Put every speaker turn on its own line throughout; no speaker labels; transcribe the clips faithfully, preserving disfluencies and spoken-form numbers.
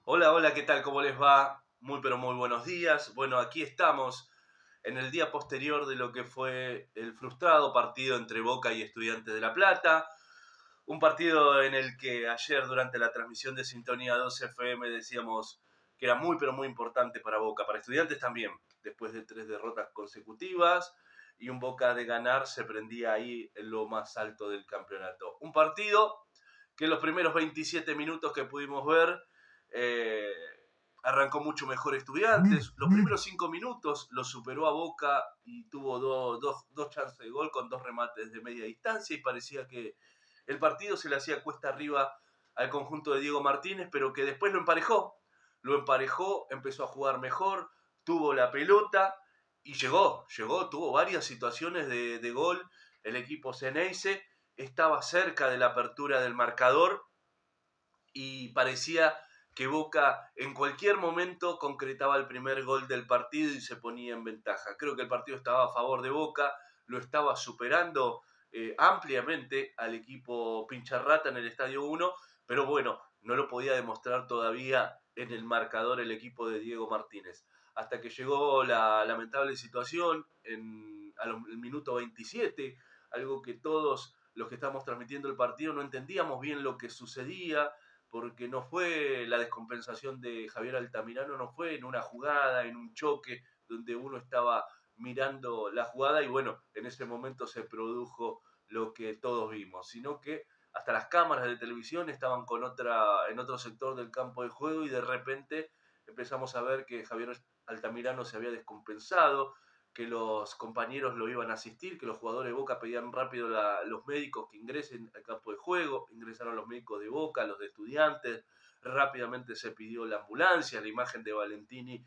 Hola, hola, ¿qué tal? ¿Cómo les va? Muy, pero muy buenos días. Bueno, aquí estamos en el día posterior de lo que fue el frustrado partido entre Boca y Estudiantes de La Plata. Un partido en el que ayer durante la transmisión de Sintonía dos F M decíamos que era muy, pero muy importante para Boca, para Estudiantes también, después de tres derrotas consecutivas y un Boca de ganar se prendía ahí en lo más alto del campeonato. Un partido que en los primeros veintisiete minutos que pudimos ver eh, arrancó mucho mejor Estudiantes. Los primeros cinco minutos lo superó a Boca y tuvo do, do, dos chances de gol con dos remates de media distancia y parecía que el partido se le hacía cuesta arriba al conjunto de Diego Martínez, pero que después lo emparejó. Lo emparejó, empezó a jugar mejor, tuvo la pelota y llegó, llegó, tuvo varias situaciones de, de gol. El equipo Ceneice estaba cerca de la apertura del marcador y parecía que Boca en cualquier momento concretaba el primer gol del partido y se ponía en ventaja. Creo que el partido estaba a favor de Boca, lo estaba superando eh, ampliamente al equipo Pincharrata en el Estadio uno, pero bueno, no lo podía demostrar todavía en el marcador el equipo de Diego Martínez. Hasta que llegó la lamentable situación en, al minuto veintisiete, algo que todos los que estamos transmitiendo el partido no entendíamos bien lo que sucedía, porque no fue la descompensación de Javier Altamirano, no fue en una jugada, en un choque, donde uno estaba mirando la jugada y bueno, en ese momento se produjo lo que todos vimos, sino que hasta las cámaras de televisión estaban con otra, en otro sector del campo de juego y de repente empezamos a ver que Javier Altamirano se había descompensado, que los compañeros lo iban a asistir, que los jugadores de Boca pedían rápido a los médicos que ingresen al campo de juego, ingresaron los médicos de Boca, los de Estudiantes, rápidamente se pidió la ambulancia, la imagen de Valentini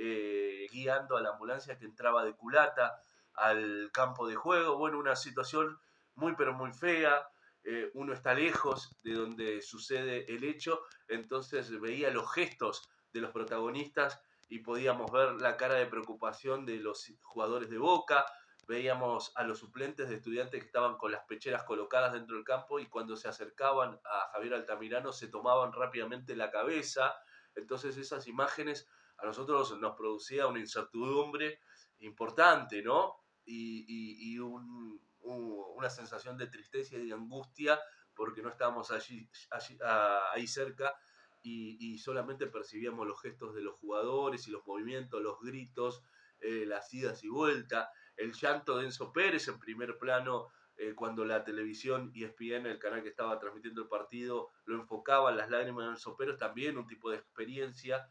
eh, guiando a la ambulancia que entraba de culata al campo de juego. Bueno, una situación muy pero muy fea, eh, uno está lejos de donde sucede el hecho, entonces veía los gestos de los protagonistas y podíamos ver la cara de preocupación de los jugadores de Boca, veíamos a los suplentes de Estudiantes que estaban con las pecheras colocadas dentro del campo y cuando se acercaban a Javier Altamirano se tomaban rápidamente la cabeza. Entonces esas imágenes a nosotros nos producía una incertidumbre importante, ¿no? Y, y, y un, un, una sensación de tristeza y de angustia porque no estábamos allí, allí ahí cerca y, y, solamente percibíamos los gestos de los jugadores y los movimientos, los gritos, eh, las idas y vueltas, el llanto de Enzo Pérez en primer plano eh, cuando la televisión E S P N, el canal que estaba transmitiendo el partido, lo enfocaba en las lágrimas de Enzo Pérez, también un tipo de experiencia,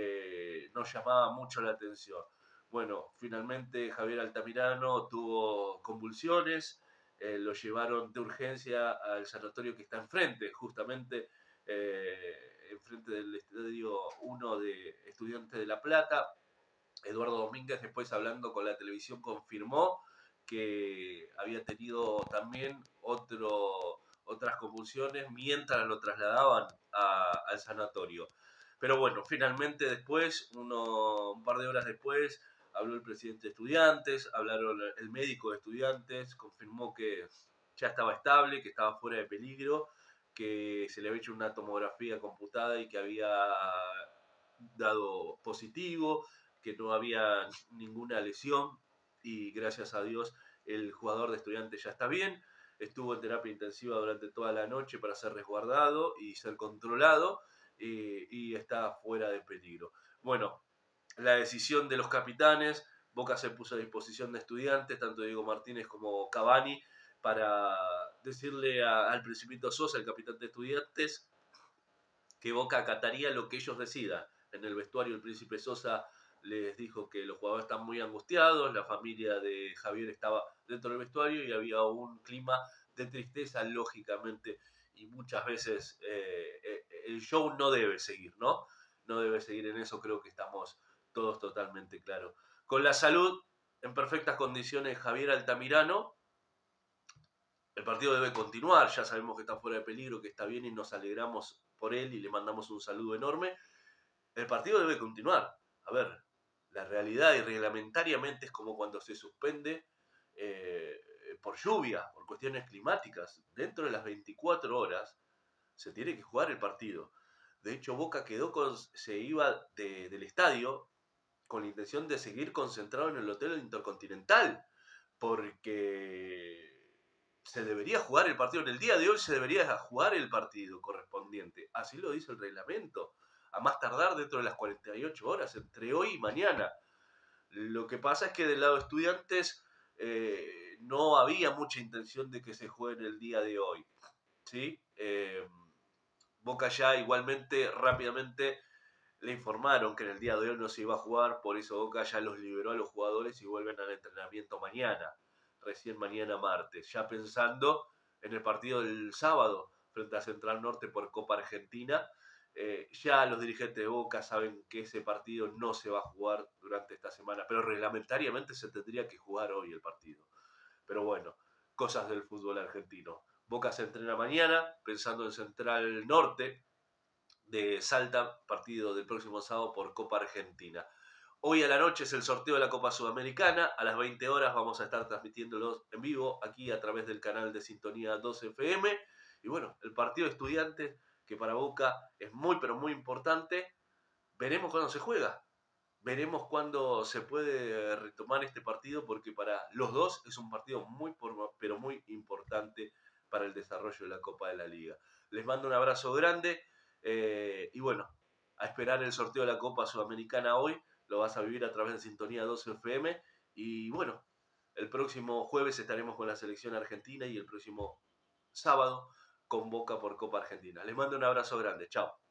eh, nos llamaba mucho la atención. Bueno, finalmente Javier Altamirano tuvo convulsiones, eh, lo llevaron de urgencia al sanatorio que está enfrente, justamente eh, enfrente del Estadio uno de Estudiantes de La Plata. Eduardo Domínguez después hablando con la televisión confirmó que había tenido también otro, otras convulsiones mientras lo trasladaban a, al sanatorio. Pero bueno, finalmente después, uno, un par de horas después, habló el presidente de Estudiantes, hablaron el médico de Estudiantes, confirmó que ya estaba estable, que estaba fuera de peligro, que se le había hecho una tomografía computada y que había dado positivo, que no había ninguna lesión y gracias a Dios el jugador de Estudiantes ya está bien. Estuvo en terapia intensiva durante toda la noche para ser resguardado y ser controlado eh, y está fuera de peligro. Bueno, la decisión de los capitanes, Boca se puso a disposición de Estudiantes, tanto Diego Martínez como Cavani, para decirle a, al Principito Sosa, el capitán de Estudiantes, que Boca acataría lo que ellos decidan. En el vestuario el Príncipe Sosa les dijo que los jugadores están muy angustiados, la familia de Javier estaba dentro del vestuario y había un clima de tristeza, lógicamente, y muchas veces eh, eh, el show no debe seguir, ¿no? No debe seguir en eso, creo que estamos todos totalmente claros. Con la salud en perfectas condiciones Javier Altamirano, el partido debe continuar, ya sabemos que está fuera de peligro, que está bien y nos alegramos por él y le mandamos un saludo enorme. El partido debe continuar. A ver, la realidad y reglamentariamente es como cuando se suspende eh, por lluvia, por cuestiones climáticas. Dentro de las veinticuatro horas se tiene que jugar el partido. De hecho, Boca quedó con, se iba de, del estadio con la intención de seguir concentrado en el Hotel Intercontinental, porque se debería jugar el partido. En el día de hoy se debería jugar el partido correspondiente. Así lo dice el reglamento. A más tardar dentro de las cuarenta y ocho horas, entre hoy y mañana. Lo que pasa es que del lado de Estudiantes eh, no había mucha intención de que se juegue en el día de hoy. ¿Sí? Eh, Boca ya igualmente rápidamente le informaron que en el día de hoy no se iba a jugar, por eso Boca ya los liberó a los jugadores y vuelven al entrenamiento mañana, recién mañana martes, ya pensando en el partido del sábado frente a Central Norte por Copa Argentina. Eh, ya los dirigentes de Boca saben que ese partido no se va a jugar durante esta semana, pero reglamentariamente se tendría que jugar hoy el partido. Pero bueno, cosas del fútbol argentino. Boca se entrena mañana, pensando en Central Norte de Salta, partido del próximo sábado por Copa Argentina. Hoy a la noche es el sorteo de la Copa Sudamericana. A las veinte horas vamos a estar transmitiéndolos en vivo aquí a través del canal de Sintonía dos F M. Y bueno, el partido de Estudiantes, que para Boca es muy, pero muy importante. Veremos cuándo se juega. Veremos cuándo se puede retomar este partido, porque para los dos es un partido muy, pero muy importante para el desarrollo de la Copa de la Liga. Les mando un abrazo grande eh, y bueno, a esperar el sorteo de la Copa Sudamericana hoy. Lo vas a vivir a través de Sintonía dos F M. Y bueno, el próximo jueves estaremos con la selección argentina y el próximo sábado con Boca por Copa Argentina. Les mando un abrazo grande. Chao.